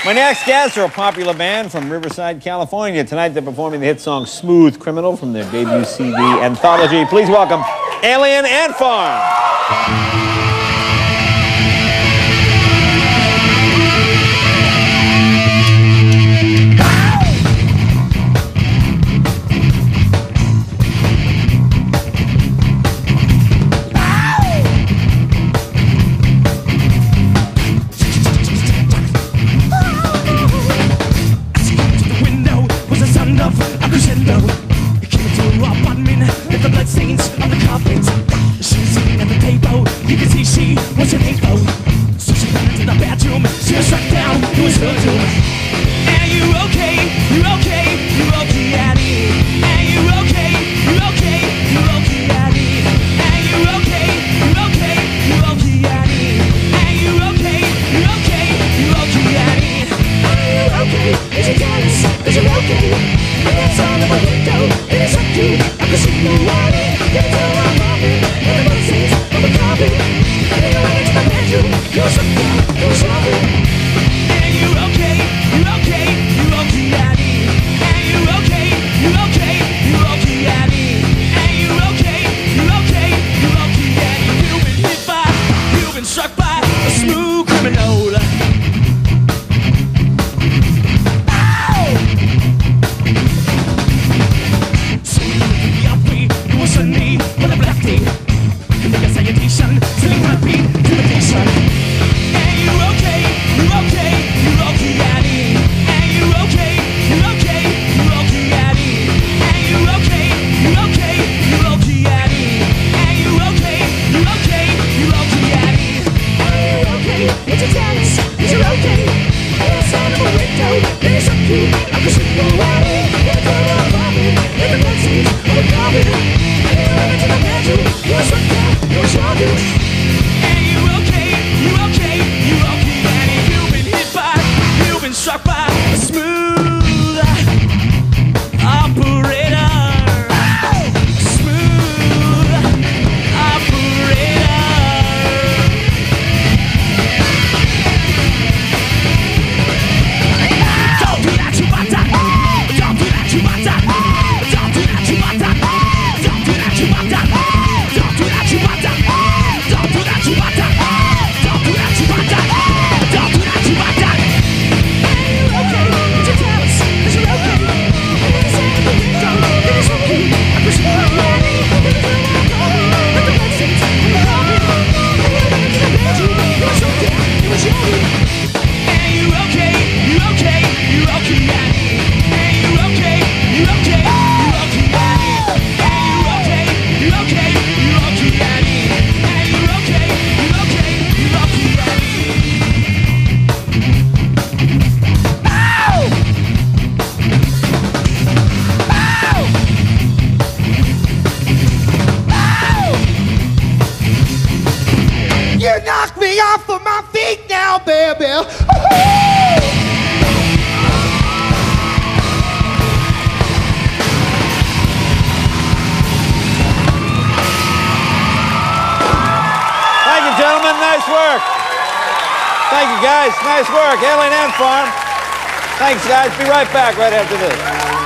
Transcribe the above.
My next guests are a popular band from Riverside, California. Tonight they're performing the hit song Smooth Criminal from their debut CD anthology. Please welcome Alien Ant Farm. You can see she was an info. So she went into the bathroom. She was struck down. It was her doom. And you okay? You okay? You okay, Annie? And you okay? You okay? You okay, Annie? And you okay? You okay? You okay, Annie? And you okay? You okay? You okay, Annie? Are you okay? Is it jealous? Is it okay? And that's all of my window. It is up to you. I can see nobody. Give it to my mommy. And the voices of the coffee. And you went into the bedroom. You were struck down. You were sloppy. And you okay? You okay? You okay, Annie? And you okay? You okay? You okay, Annie? And you okay? You okay? You okay, Annie? You've been hit by, you've been struck by a smooth criminal. Nice work. Thank you, guys. Nice work. Alien Ant Farm. Thanks, guys. Be right back right after this.